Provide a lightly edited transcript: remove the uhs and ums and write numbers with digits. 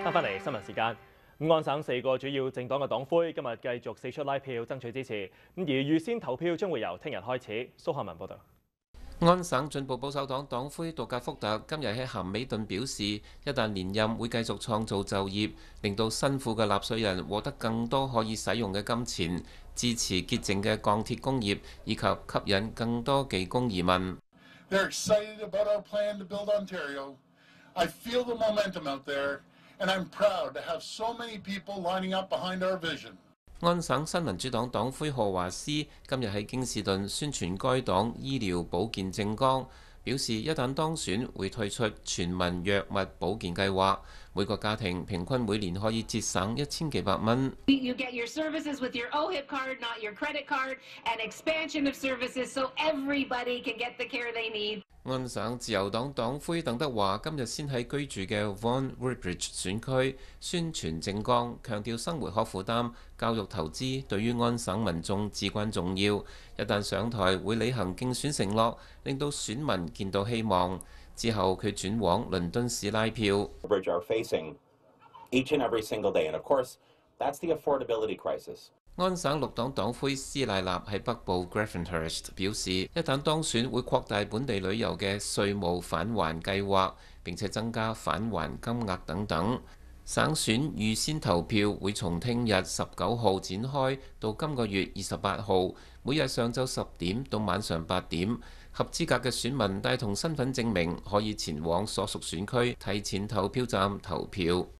翻嚟新聞時間，安省4個主要政黨嘅黨魁今日繼續四出拉票爭取支持，而預先投票將會由聽日開始。蘇漢文報導。 安省進步保守黨黨魁杜格福特今日喺咸美頓表示，一旦連任會繼續創造就業，令到辛苦嘅納稅人獲得更多可以使用嘅金錢，支持潔淨嘅鋼鐵工業，以及吸引更多技工移民。 They're excited about our plan to build Ontario. I feel the momentum out there, and I'm proud to have so many people lining up behind our vision. 安省新民主黨黨魁賀華斯今日喺京士頓宣傳該黨醫療保健政綱，表示一旦當選會推出全民藥物保健計劃，每個家庭平均每年可以節省1000幾百蚊。 You get your services with your OHIP card, not your credit card, and expansion of services so everybody can get the care they need. 安省自由黨黨魁鄧德華今日先喺居住嘅 Vaughan Woodbridge 選區宣傳政綱，強調生活可負擔、教育投資對於安省民眾至關重要。一旦上台，會履行競選承諾，令到選民見到希望。之後佢轉往倫敦市拉票。安省綠黨黨魁斯賴納喺北部 Graftonhurst 表示，一旦當選會擴大本地旅遊嘅稅務返還計劃，並且增加返還金額等等。省選預先投票會從聽日19號展開到今個月28號，每日上晝10點到晚上8點。合資格嘅選民帶同身份證明可以前往所屬選區提前投票站投票。